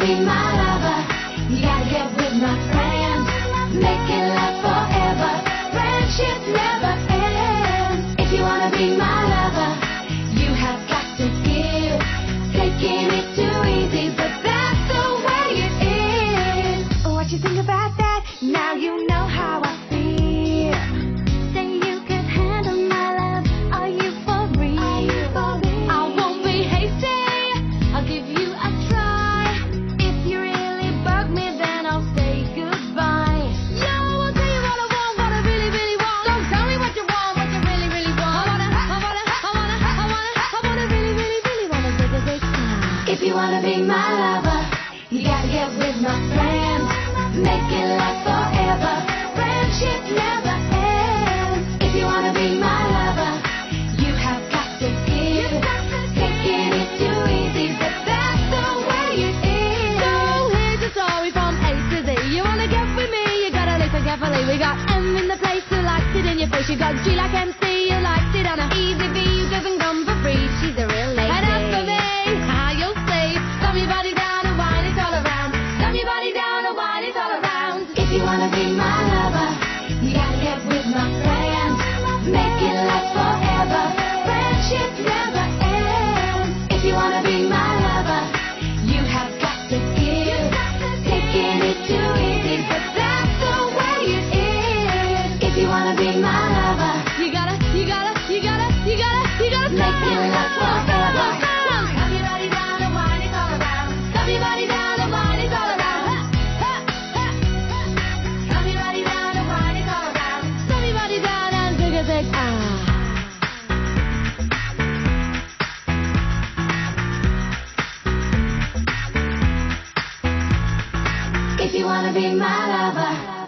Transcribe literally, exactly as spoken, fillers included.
be my lover, you gotta get with my friends. Make it last forever. Friendship never ends. If you wanna be my lover, you have got to give. Taking it too easy, but that's the way it is. What you think about that? Now you know how I feel. Say you can handle my love. Are you for real? Are you for real? I won't be hasty. I'll give you a try. If you really bug me, then I'll say goodbye. Yo, I'll tell you what I want, what I really, really want. Don't tell me what you want, what you really, really want. I wanna, I wanna, I wanna, I wanna, I wanna really, really, really wanna take a big time. If you wanna be my lover, you gotta get with my friends. Make it last forever. Friendship never ends. If you wanna be my lover, you have got to give. Taking it too easy, but that's the way it is. So here's a story from A to Z. You wanna get with me, you gotta listen carefully. We got M in the place who likes it in your face. You got G like M C, who likes it on a easy V, who doesn't come for free. She's a real lady. And as for me, how you'll see. Thumb your body down and wine it all around. Thumb your body down and wine it all around. If you wanna be my lover, you gotta get with my friends. Make it last forever. Friendship never ends. If you wanna be my lover, you have got to give. Taking it too easy, but that's the way it is. If you wanna be my lover, you gotta, you gotta, you gotta, you gotta, you gotta make it last forever. Thumb your body down and wine it all around. Thumb your body down and wine it all around. Thumb your body down and wine it all around. Thumb your body down and take a big ah. If you wanna be my lover.